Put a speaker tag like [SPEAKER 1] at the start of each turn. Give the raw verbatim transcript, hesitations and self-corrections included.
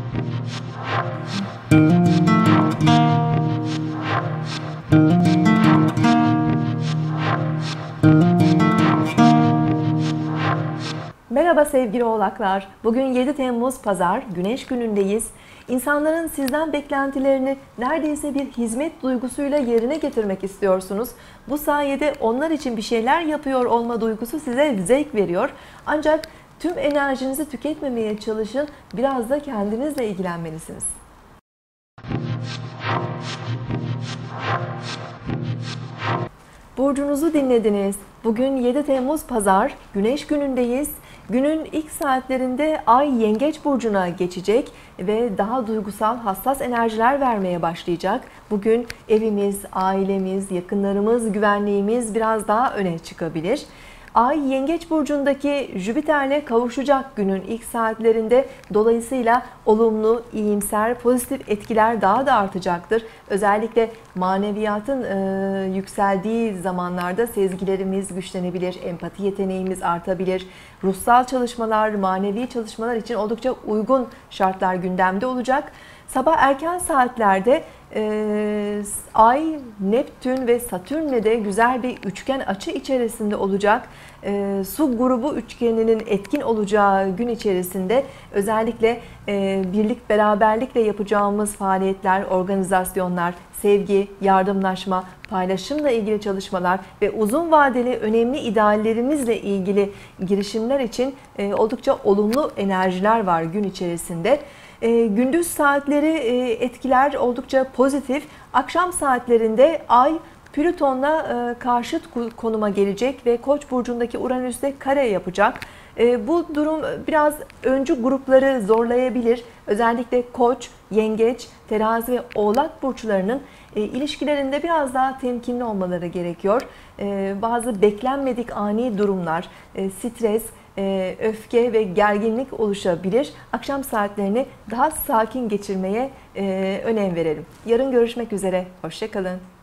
[SPEAKER 1] Merhaba sevgili oğlaklar. Bugün yedi Temmuz Pazar, Güneş günündeyiz. İnsanların sizden beklentilerini neredeyse bir hizmet duygusuyla yerine getirmek istiyorsunuz. Bu sayede onlar için bir şeyler yapıyor olma duygusu size zevk veriyor. Ancak tüm enerjinizi tüketmemeye çalışın. Biraz da kendinizle ilgilenmelisiniz. Burcunuzu dinlediniz. Bugün yedi Temmuz Pazar, Güneş günündeyiz. Günün ilk saatlerinde Ay Yengeç burcuna geçecek ve daha duygusal, hassas enerjiler vermeye başlayacak. Bugün evimiz, ailemiz, yakınlarımız, güvenliğimiz biraz daha öne çıkabilir. Ay Yengeç burcundaki Jüpiter'le kavuşacak günün ilk saatlerinde. Dolayısıyla olumlu, iyimser, pozitif etkiler daha da artacaktır. Özellikle maneviyatın e, yükseldiği zamanlarda sezgilerimiz güçlenebilir, empati yeteneğimiz artabilir. Ruhsal çalışmalar, manevi çalışmalar için oldukça uygun şartlar gündemde olacak. Sabah erken saatlerde e, Ay, Neptün ve Satürn'le de güzel bir üçgen açı içerisinde olacak. E, su grubu üçgeninin etkin olacağı gün içerisinde özellikle e, birlik beraberlikle yapacağımız faaliyetler, organizasyonlar, sevgi, yardımlaşma, paylaşımla ilgili çalışmalar ve uzun vadeli önemli ideallerimizle ilgili girişimler için e, oldukça olumlu enerjiler var gün içerisinde. E, gündüz saatleri e, etkiler oldukça pozitif. Akşam saatlerinde Ay Plüton'la e, karşıt konuma gelecek ve Koç burcundaki Uranüs'te kare yapacak. E, bu durum biraz öncü grupları zorlayabilir. Özellikle Koç, Yengeç, Terazi ve Oğlak burçlarının e, ilişkilerinde biraz daha temkinli olmaları gerekiyor. E, bazı beklenmedik ani durumlar, e, stres, e, öfke ve gerginlik oluşabilir. Akşam saatlerini daha sakin geçirmeye e, önem verelim. Yarın görüşmek üzere. Hoşça kalın.